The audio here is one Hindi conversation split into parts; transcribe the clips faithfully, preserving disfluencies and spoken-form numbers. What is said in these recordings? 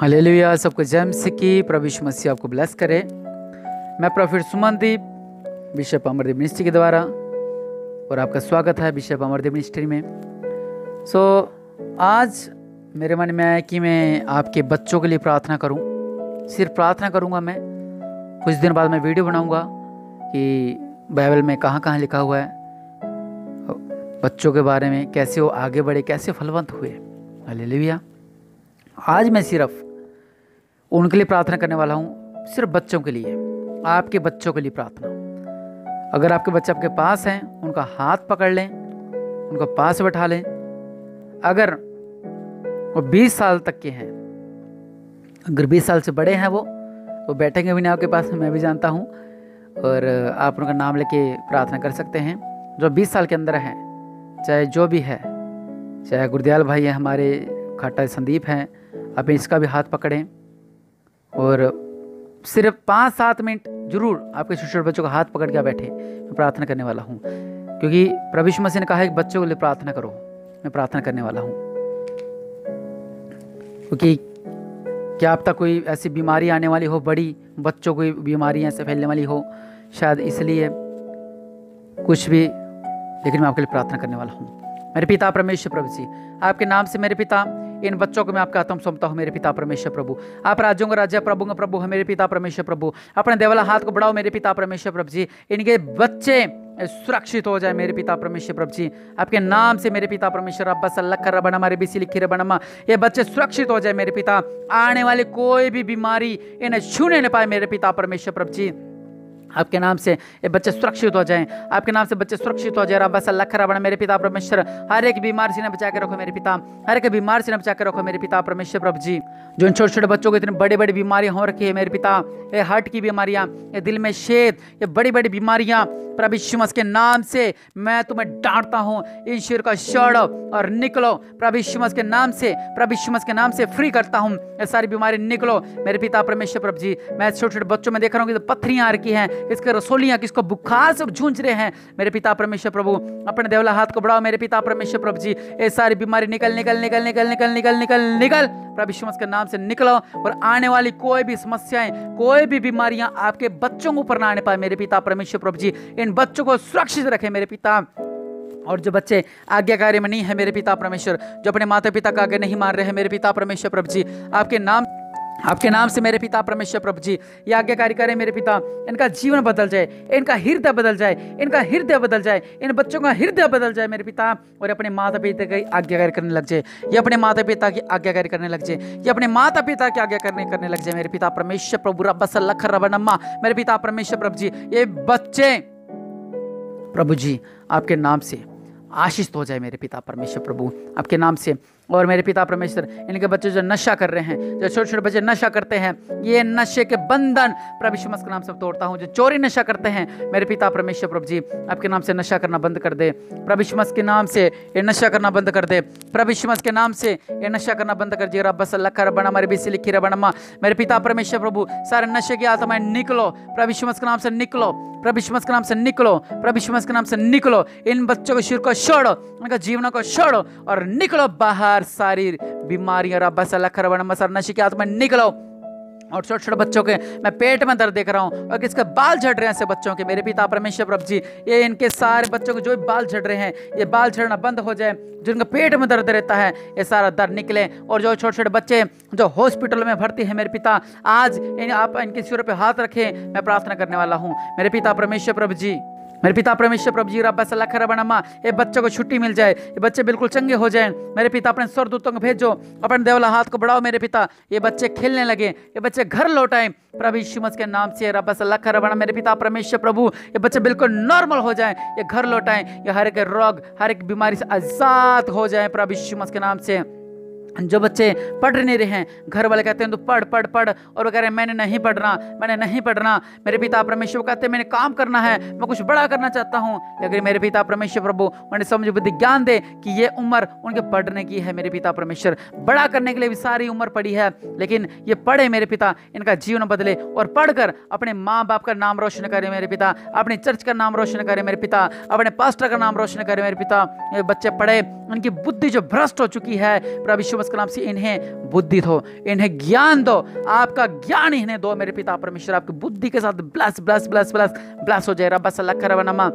हालेलुया। सबको जय मसीह की। प्रभु यीशु मसीह आपको ब्लेस करे। मैं prophet Sumandeep bishop Amardeep ministry के द्वारा और आपका स्वागत है बिशप अमरदीप मिनिस्ट्री में। सो so, आज मेरे मन में आया कि मैं आपके बच्चों के लिए प्रार्थना करूं। सिर्फ प्रार्थना करूंगा। मैं कुछ दिन बाद मैं वीडियो बनाऊंगा कि बाइबल में कहाँ कहाँ लिखा हुआ है बच्चों के बारे में, कैसे वो आगे बढ़े, कैसे फलवंत हुए। हालेलुया। आज मैं सिर्फ उनके लिए प्रार्थना करने वाला हूँ, सिर्फ बच्चों के लिए, आपके बच्चों के लिए प्रार्थना। अगर आपके बच्चे आपके पास हैं, उनका हाथ पकड़ लें, उनका पास बैठा लें। अगर वो बीस साल तक के हैं, अगर बीस साल से बड़े हैं वो तो बैठेंगे भी नहीं आपके पास, मैं भी जानता हूँ। और आप उनका नाम लेके प्रार्थना कर सकते हैं। जो बीस साल के अंदर हैं, चाहे जो भी है, चाहे गुरदयाल भाई है, हमारे खाटा संदीप हैं, आप इसका भी हाथ पकड़ें और सिर्फ पाँच सात मिनट जरूर आपके छोटे छोटे बच्चों का हाथ पकड़ के बैठे। मैं प्रार्थना करने वाला हूँ, क्योंकि प्रभु यीशु मसीह ने कहा है कि बच्चों के लिए प्रार्थना करो। मैं प्रार्थना करने वाला हूँ, क्योंकि क्या अब तक कोई ऐसी बीमारी आने वाली हो, बड़ी बच्चों को बीमारियाँ ऐसे फैलने वाली हो, शायद इसलिए कुछ भी, लेकिन मैं आपके लिए प्रार्थना करने वाला हूँ। मेरे पिता परमेश्वर प्रभु जी, आपके नाम से मेरे पिता इन बच्चों को मैं आपका हाथों में सौंपता हूँ। मेरे पिता परमेश्वर प्रभु, आप राज्यों का राजा, प्रभु का प्रभु है। मेरे पिता परमेश्वर प्रभु, अपने देवला हाथ को बढ़ाओ मेरे पिता परमेश्वर प्रभु जी। इनके बच्चे सुरक्षित हो जाए मेरे पिता परमेश्वर प्रभु जी, आपके नाम से मेरे पिता परमेश्वर। अब्बा सल्लख रबना मारे बिसी लिखी रबनमा, ये बच्चे सुरक्षित हो जाए मेरे पिता। आने वाले कोई भी बीमारी इन्हें छूने न पाए मेरे पिता परमेश्वर प्रभु जी। आपके नाम से ये बच्चे सुरक्षित हो जाएं, आपके नाम से बच्चे सुरक्षित हो जाए। रब्बा सल्लख रबना मेरे पिता परमेश्वर, हर एक बीमारी से न बचा के रखो मेरे पिता, हर एक बीमारी से न बचा के रखो मेरे पिता परमेश्वर प्रभु जी। जो इन छोटे छोटे बच्चों को इतनी बड़ी बड़ी बीमारियां हो रखी है मेरे पिता, ये हार्ट की बीमारियां, ये दिल में छेद, ये बड़ी बड़ी बीमारियां, प्रभु यीशु मसीह के नाम से मैं तुम्हें डांटता हूँ। इन शरीर का छोड़ो और निकलो प्रभु यीशु मसीह के नाम से, प्रभु यीशु मसीह के नाम से फ्री करता हूँ। ये सारी बीमारी निकलो मेरे पिता परमेश्वर प्रभु जी। मैं छोटे छोटे बच्चों में देख रहा हूँ कि पत्थरियां आ रखी हैं, इसके रसोलियां, किसको बुखार से जूझ रहे हैं मेरे पिता परमेश्वर प्रभु। अपने देवला हाथ को बढ़ाओ मेरे पिता परमेश्वर प्रभु जी। ये सारी बीमारी निकल निकल निकल निकल निकल निकल निकल निकल प्रभु यीशु मसीह के नाम से निकलो। और आने वाली कोई भी समस्याएं, कोई भी बीमारियां आपके बच्चों के ऊपर ना आने पाए मेरे पिता परमेश्वर प्रभु जी। इन बच्चों को सुरक्षित रखे मेरे पिता। और जो बच्चे आज्ञाकारी में नहीं है मेरे पिता परमेश्वर, जो अपने माता पिता का आगे नहीं मान रहे हैं मेरे पिता परमेश्वर प्रभु जी, आपके नाम आपके नाम से मेरे पिता परमेश्वर प्रभु जी, ये आज्ञाकारी करें मेरे पिता। इनका जीवन बदल जाए, इनका हृदय बदल जाए, इनका हृदय बदल जाए, इन बच्चों का हृदय बदल जाए मेरे पिता। और अपने माता पिता की आज्ञाकारी करने लग जाए, ये अपने माता पिता की आज्ञाकारी करने लग जाए, ये अपने माता पिता की आज्ञा करने करने लग जाए मेरे पिता परमेश्वर प्रभु। रब्बा सल्लख रबनमा मेरे पिता परमेश्वर प्रभु जी, ये बच्चे प्रभु जी आपके नाम से आशीष हो जाए मेरे पिता परमेश्वर प्रभु, आपके नाम से। और मेरे पिता परमेश्वर, इनके बच्चे जो नशा कर रहे हैं, जो छोटे छोटे बच्चे नशा करते हैं, ये नशे के बंधन प्रभु यीशु मसीह के नाम से तोड़ता हूँ। जो चोरी नशा करते हैं मेरे पिता परमेश्वर प्रभु जी, आपके नाम से नशा करना बंद कर दे प्रभु यीशु मसीह के नाम से। ये नशा करना बंद कर दे प्रभु यीशु मसीह के नाम से, ये नशा करना बंद कर दिया। रब्बा सल्लख रबना मारे बिसी लिखी रबनमा मेरे पिता परमेश्वर प्रभु, सारे नशे की आत्माएं निकलो प्रभु यीशु मसीह के नाम से, निकलो प्रभु यीशु मसीह के नाम से, निकलो प्रभु यीशु मसीह के नाम से, निकलो। इन बच्चों के सिर को छोड़ो, उनका जीवन को छोड़ो और निकलो बाहर। सारी बीमारियां रब्बा सल्लख रबना सर नशे की आत्मा निकलो। और छोटे छोटे बच्चों के मैं पेट में दर्द देख रहा हूँ और किसके बाल झड़ रहे हैं ऐसे बच्चों के मेरे पिता परमेश्वर प्रभु जी, ये इनके सारे बच्चों के जो भी बाल झड़ रहे हैं, ये बाल झड़ना बंद हो जाए। जो इनका पेट में दर्द रहता है, ये सारा दर्द निकले। और जो छोटे छोटे बच्चे जो हॉस्पिटल में भर्ती है मेरे पिता, आज इन, आप इनके सिरों पे हाथ रखें। मैं प्रार्थना करने वाला हूँ मेरे पिता परमेश्वर प्रभु जी, मेरे पिता परमेश्वर प्रभु जी। रब्बा सल्लख रबनमा, ये बच्चों को छुट्टी मिल जाए, ये बच्चे बिल्कुल चंगे हो जाएं मेरे पिता। अपने स्वर्गदूतों को भेजो, अपने देवला हाथ को बढ़ाओ मेरे पिता, ये बच्चे खेलने लगे, ये बच्चे घर लौटाएं प्रभु यीशु मसीह के नाम से। रब्बा सल्लख रबना मेरे पिता परमेश्वर प्रभु, ये बच्चे बिल्कुल नॉर्मल हो जाएं, ये घर लौटाएं, ये हर एक रोग, हर एक बीमारी से आजाद हो जाएं प्रभु यीशु मसीह के नाम से। जो बच्चे पढ़ नहीं रहे हैं, घर वाले कहते हैं तो पढ़ पढ़ पढ़, और वो कह रहे हैं मैंने नहीं पढ़ना, मैंने नहीं पढ़ना मेरे पिता परमेश्वर कहते हैं मैंने काम करना है, मैं कुछ बड़ा करना चाहता हूँ। लेकिन मेरे पिता परमेश्वर प्रभु उन्हें समझ बुद्धि ज्ञान दे कि ये उम्र उनके पढ़ने की है मेरे पिता परमेश्वर। बड़ा करने के लिए भी सारी उम्र पड़ी है, लेकिन ये पढ़े मेरे पिता, इनका जीवन बदले और पढ़कर अपने माँ बाप का नाम रोशन करे मेरे पिता, अपनी चर्च का नाम रोशन करे मेरे पिता, अपने पास्टर का नाम रोशन करे मेरे पिता। ये बच्चे पढ़े, उनकी बुद्धि जो भ्रष्ट हो चुकी है प्रभु यीशु यीशु के नाम से इन्हें बुद्धि दो, इन्हें ज्ञान दो, आपका ज्ञान इन्हें दो मेरे पिता परमेश्वर। आपकी बुद्धि के साथ bless bless bless bless bless हो जाए। रब्बा सल्लल्लाहु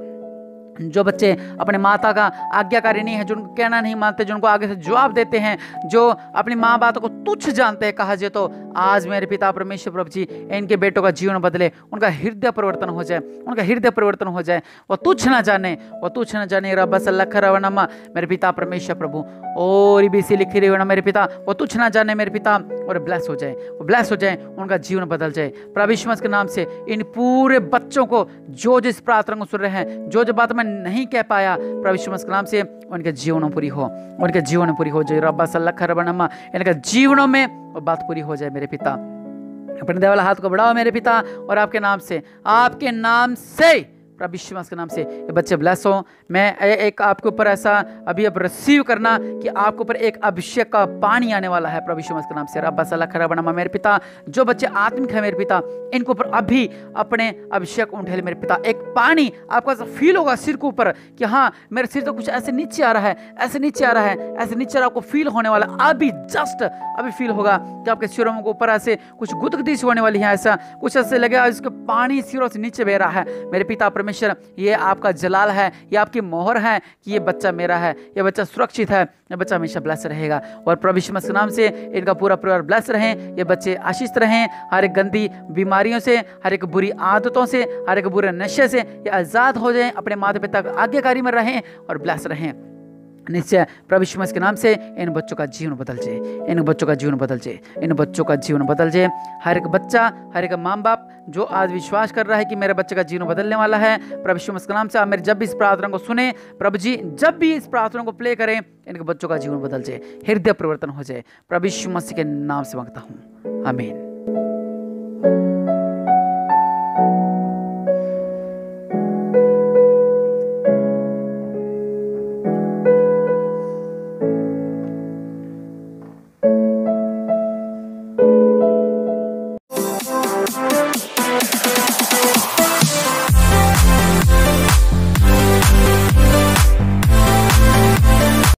जो बच्चे अपने माता का आज्ञाकारी नहीं है, जो उनको कहना नहीं मानते, जो उनको आगे से जवाब देते हैं, जो अपनी माँ बात को तुच्छ जानते हैं कहा जाए, तो आज मेरे पिता परमेश्वर प्रभु जी इनके बेटों का जीवन बदले, उनका हृदय परिवर्तन हो जाए, उनका हृदय परिवर्तन हो जाए, वो तुच्छ ना जाने, वो तुच्छ ना जाने। रब्बा सल्लल्लाहु मेरे पिता परमेश्वर प्रभु और बीसी लिखी रही हो मेरे पिता, वो तुच्छ ना जाने मेरे पिता, और ब्लेस हो जाए, वो ब्लेस हो जाए, उनका जीवन बदल जाए प्रभु यीशु मसीह के नाम से। इन पूरे बच्चों को जो जिस प्रार्थना को सुन रहे हैं, जो जो बात मैं नहीं कह पाया प्रभु यीशु मसीह के नाम से, उनके जीवनों पूरी हो, उनके जीवन पूरी हो जाए। रब्बा सल्लल्लाहु इनके जीवनों में वो बात पूरी हो जाए मेरे पिता। अपने देवाला हाथ को बढ़ाओ मेरे पिता, और आपके नाम से, आपके नाम से प्रभु यीशु मसीह के नाम से ये बच्चे ब्लेस हो। मैं एक आपके ऊपर ऐसा अभी अब रिसीव करना कि आपके ऊपर एक अभिषेक का पानी आने वाला है प्रभु यीशु मसीह के नाम से। रब्बा सल्लल्लाहु मेरे पिता, जो बच्चे आत्मिक है मेरे पिता, इनके ऊपर अभी अपने अभिषेक उठे मेरे पिता। एक पानी आपको ऐसा फील होगा सिर के ऊपर कि हाँ मेरे सिर तो कुछ ऐसे नीचे आ रहा है, ऐसे नीचे आ रहा है, ऐसे नीचे आ रहा, आपको फील होने वाला अभी, जस्ट अभी फील होगा कि आपके सिरों के ऊपर ऐसे कुछ गुदगुदी सी होने वाली है, ऐसा कुछ ऐसे लगेगा इसके पानी सिरों से नीचे बह रहा है मेरे पिता परमेश्वर। ये आपका जलाल है, ये आपकी मोहर है कि ये बच्चा मेरा है, ये बच्चा सुरक्षित है, ये बच्चा हमेशा ब्लेस रहेगा। और प्रभु यीशु मसीह के नाम से इनका पूरा परिवार ब्लेस रहे, ये बच्चे आशीष रहें, हर एक गंदी बीमारियों से, हर एक बुरी आदतों से, हर एक बुरे नशे से ये आज़ाद हो जाएं, अपने माता पिता की आज्ञाकारी में रहें और ब्लेस रहें। निश्चय प्रभु यीशु मसीह के नाम से इन बच्चों का जीवन बदल जाए, इन बच्चों का जीवन बदल जाए, इन बच्चों का जीवन बदल जाए। हर एक बच्चा, हर एक माँ बाप जो आज विश्वास कर रहा है कि मेरे बच्चे का जीवन बदलने वाला है, प्रभु यीशु मसीह के नाम से आप मेरे जब भी इस प्रार्थना को सुने प्रभु जी, जब भी इस प्रार्थना को प्ले करें, इनके बच्चों का जीवन बदल जाए, हृदय परिवर्तन हो जाए। प्रभु यीशु मसीह के नाम से मांगता हूँ, आमीन।